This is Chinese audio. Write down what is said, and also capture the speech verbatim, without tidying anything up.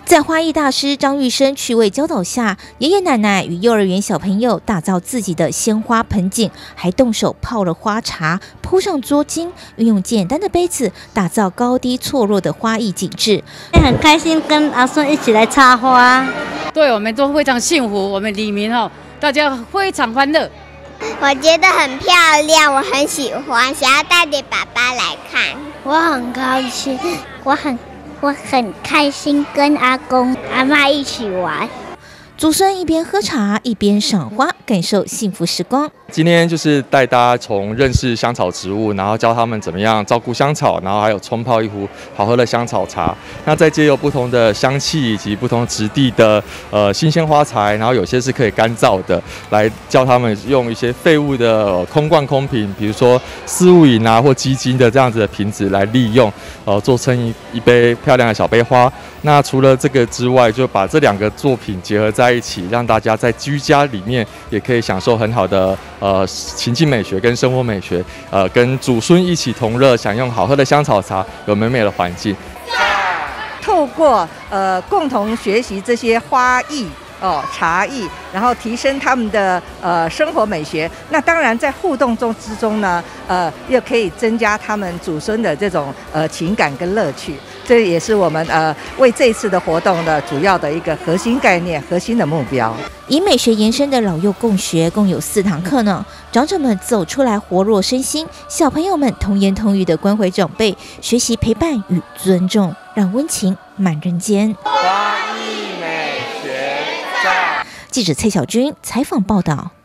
在花艺大师张玉生趣味教导下，爷爷奶奶与幼儿园小朋友打造自己的鲜花盆景，还动手泡了花茶，铺上桌巾，运用简单的杯子打造高低错落的花艺景致。 很开心跟阿孙一起来插花， 对我们都非常幸福。我们里面哦，大家非常欢乐。 我觉得很漂亮，我很喜欢，想要带着爸爸来看。 我很高兴，我很。我很开心跟阿公阿嬷一起玩。 祖孙一边喝茶一边赏花，感受幸福时光。 今天就是带大家从认识香草植物，然后教他们怎么样照顾香草，然后还有冲泡一壶好喝的香草茶。那再借由不同的香气以及不同质地的呃新鲜花材，然后有些是可以干燥的，来教他们用一些废物的、呃、空罐空瓶，比如说四物饮啊或基金的这样子的瓶子来利用，呃做成一一杯漂亮的小杯花。那除了这个之外，就把这两个作品结合在一起，让大家在居家里面也可以享受很好的呃情境美学跟生活美学，呃跟祖孙一起同乐，享用好喝的香草茶，有美美的环境。 透过呃共同学习这些花艺哦茶艺，然后提升他们的呃生活美学。那当然在互动中之中呢，呃又可以增加他们祖孙的这种呃情感跟乐趣。这也是我们呃为这一次的活动的主要的一个核心概念、核心的目标。 以美学延伸的老幼共学，共有四堂课呢。长者们走出来活络身心，小朋友们童言童语的关怀长辈，学习陪伴与尊重，让温情满人间。 花艺美学站， 记者蔡小军采访报道。